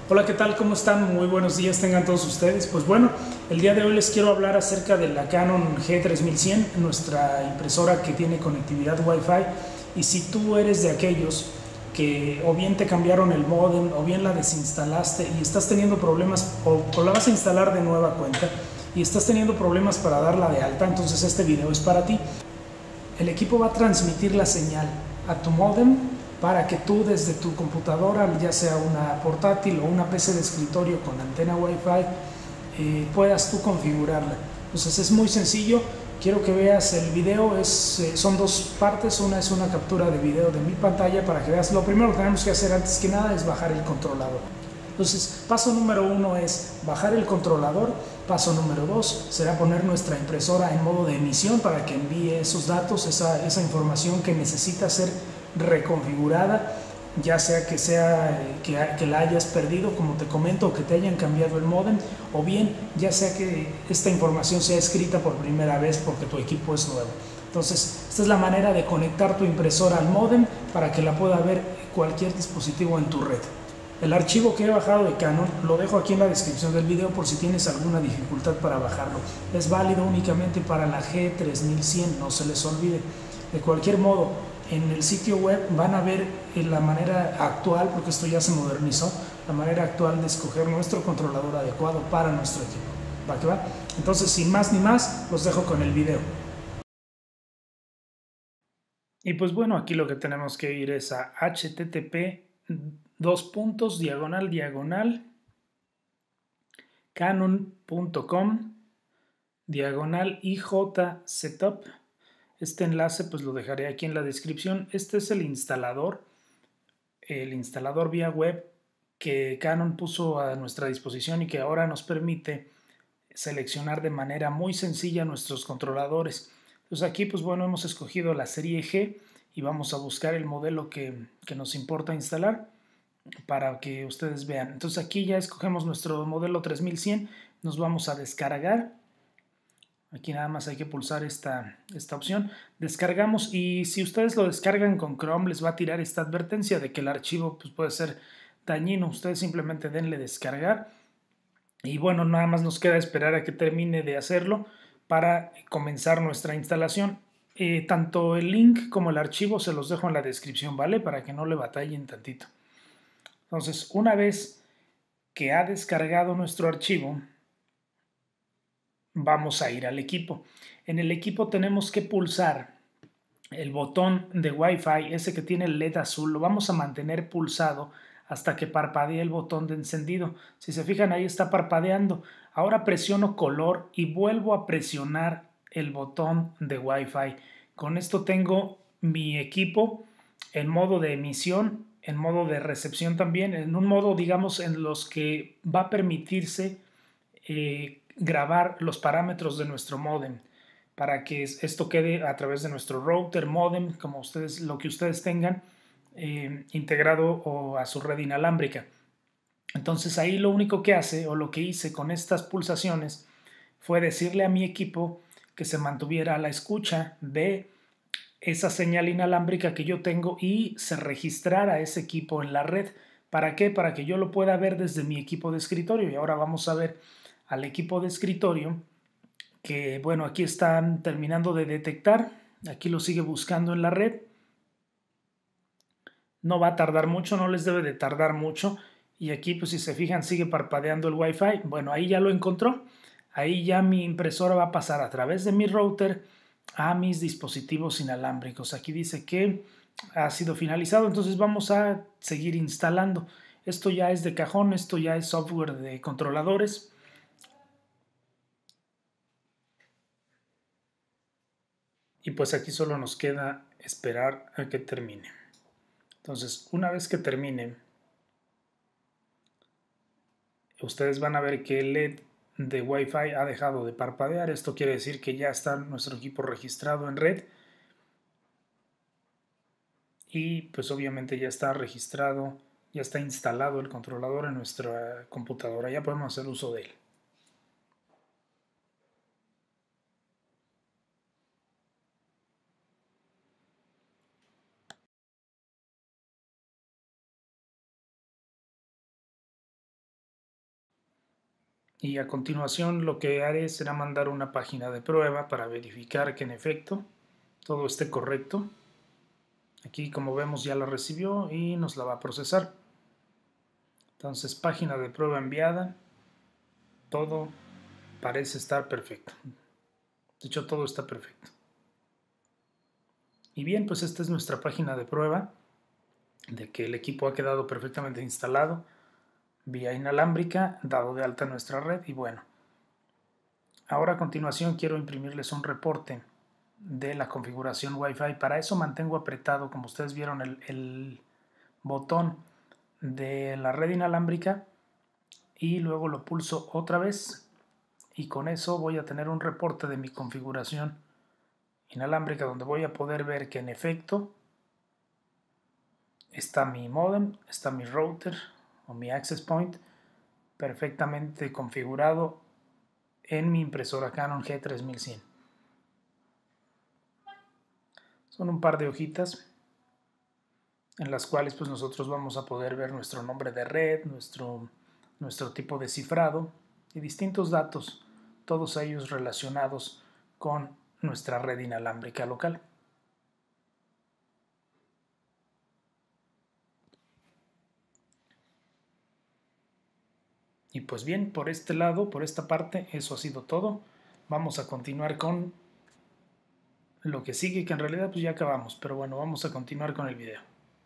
Hola, ¿qué tal? ¿Cómo están? Muy buenos días tengan todos ustedes. Pues bueno, el día de hoy les quiero hablar acerca de la Canon G3100, nuestra impresora que tiene conectividad Wi-Fi. Y si tú eres de aquellos que o bien te cambiaron el modem o bien la desinstalaste y estás teniendo problemas o la vas a instalar de nueva cuenta y estás teniendo problemas para darla de alta, entonces este video es para ti. El equipo va a transmitir la señal a tu modem para que tú desde tu computadora, ya sea una portátil o una PC de escritorio con antena Wi-Fi, puedas tú configurarla. Entonces es muy sencillo. Quiero que veas el video, son dos partes. Una es una captura de video de mi pantalla para que veas. Lo primero que tenemos que hacer antes que nada es bajar el controlador. Entonces, paso número 1 es bajar el controlador. Paso número 2 será poner nuestra impresora en modo de emisión para que envíe esos datos, esa información que necesita ser reconfigurada, ya sea que la hayas perdido, como te comento, o que te hayan cambiado el módem, o bien ya sea que esta información sea escrita por primera vez porque tu equipo es nuevo. Entonces, esta es la manera de conectar tu impresora al módem para que la pueda ver cualquier dispositivo en tu red. El archivo que he bajado de Canon lo dejo aquí en la descripción del video por si tienes alguna dificultad para bajarlo. Es válido únicamente para la G3100, no se les olvide. De cualquier modo, en el sitio web van a ver la manera actual, porque esto ya se modernizó, la manera actual de escoger nuestro controlador adecuado para nuestro equipo. ¿Va que va? Entonces, sin más ni más, los dejo con el video. Y pues bueno, aquí lo que tenemos que ir es a http:// canon.com/IJ-setup. Este enlace pues lo dejaré aquí en la descripción. Este es el instalador vía web que Canon puso a nuestra disposición y que ahora nos permite seleccionar de manera muy sencilla nuestros controladores. Entonces aquí pues bueno, hemos escogido la serie G y vamos a buscar el modelo que nos importa instalar para que ustedes vean. Entonces aquí ya escogemos nuestro modelo 3100, nos vamos a descargar. Aquí nada más hay que pulsar esta opción. Descargamos y si ustedes lo descargan con Chrome les va a tirar esta advertencia de que el archivo pues, puede ser dañino. Ustedes simplemente denle descargar y bueno, nada más nos queda esperar a que termine de hacerlo para comenzar nuestra instalación. Tanto el link como el archivo se los dejo en la descripción, ¿vale? Para que no le batallen tantito. Entonces, una vez que ha descargado nuestro archivo, vamos a ir al equipo. En el equipo tenemos que pulsar el botón de Wi-Fi, ese que tiene el LED azul, lo vamos a mantener pulsado hasta que parpadee el botón de encendido. Si se fijan, ahí está parpadeando. Ahora presiono color y vuelvo a presionar el botón de Wi-Fi. Con esto tengo mi equipo en modo de emisión, en modo de recepción también, en un modo, digamos, en los que va a permitirse grabar los parámetros de nuestro módem para que esto quede a través de nuestro router, modem, como ustedes, lo que ustedes tengan integrado o a su red inalámbrica. Entonces ahí lo único que hace o lo que hice con estas pulsaciones fue decirle a mi equipo que se mantuviera a la escucha de esa señal inalámbrica que yo tengo y se registrara ese equipo en la red. ¿Para qué? Para que yo lo pueda ver desde mi equipo de escritorio. Y ahora vamos a ver al equipo de escritorio que, bueno, aquí están terminando de detectar. Aquí lo sigue buscando en la red. No va a tardar mucho, no les debe de tardar mucho. Y aquí, pues si se fijan, sigue parpadeando el Wi-Fi. Bueno, ahí ya lo encontró. Ahí ya mi impresora va a pasar a través de mi router a mis dispositivos inalámbricos. Aquí dice que ha sido finalizado, entonces vamos a seguir instalando. Esto ya es de cajón, esto ya es software de controladores. Y pues aquí solo nos queda esperar a que termine. Entonces, una vez que termine, ustedes van a ver que el LED de Wi-Fi ha dejado de parpadear. Esto quiere decir que ya está nuestro equipo registrado en red. Y pues obviamente ya está registrado, ya está instalado el controlador en nuestra computadora. Ya podemos hacer uso de él. Y a continuación lo que haré será mandar una página de prueba para verificar que en efecto todo esté correcto. Aquí, como vemos, ya la recibió y nos la va a procesar. Entonces, página de prueba enviada. Todo parece estar perfecto. De hecho, todo está perfecto. Y bien, pues esta es nuestra página de prueba de que el equipo ha quedado perfectamente instalado vía inalámbrica, dado de alta nuestra red. Y bueno, ahora a continuación quiero imprimirles un reporte de la configuración Wi-Fi. Para eso mantengo apretado, como ustedes vieron, el botón de la red inalámbrica y luego lo pulso otra vez, y con eso voy a tener un reporte de mi configuración inalámbrica donde voy a poder ver que en efecto está mi modem, está mi router o mi access point perfectamente configurado en mi impresora Canon G3100. Son un par de hojitas en las cuales pues nosotros vamos a poder ver nuestro nombre de red, nuestro tipo de cifrado y distintos datos, todos ellos relacionados con nuestra red inalámbrica local. Y pues bien, por este lado, por esta parte, eso ha sido todo. Vamos a continuar con lo que sigue, que en realidad pues ya acabamos, pero bueno, vamos a continuar con el video.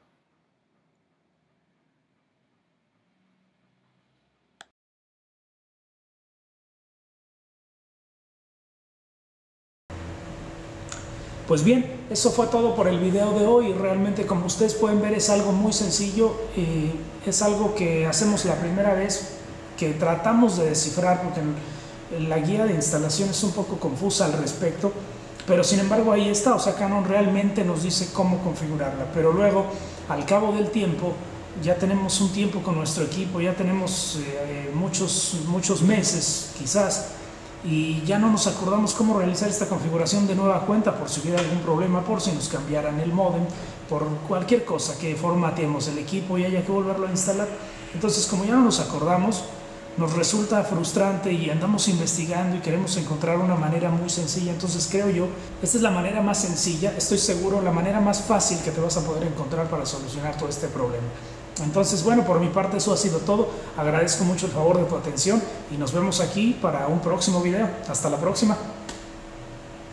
Pues bien, eso fue todo por el video de hoy. Realmente, como ustedes pueden ver, es algo muy sencillo. Es algo que hacemos la primera vez, que tratamos de descifrar, porque la guía de instalación es un poco confusa al respecto, pero sin embargo ahí está. O sea, Canon realmente nos dice cómo configurarla, pero luego, al cabo del tiempo, ya tenemos un tiempo con nuestro equipo, ya tenemos muchos meses quizás, y ya no nos acordamos cómo realizar esta configuración de nueva cuenta, por si hubiera algún problema, por si nos cambiaran el módem, por cualquier cosa, que formateemos el equipo y haya que volverlo a instalar. Entonces, como ya no nos acordamos, nos resulta frustrante y andamos investigando y queremos encontrar una manera muy sencilla. Entonces creo yo, esta es la manera más sencilla, estoy seguro, la manera más fácil que te vas a poder encontrar para solucionar todo este problema. Entonces, bueno, por mi parte eso ha sido todo. Agradezco mucho el favor de tu atención y nos vemos aquí para un próximo video. Hasta la próxima.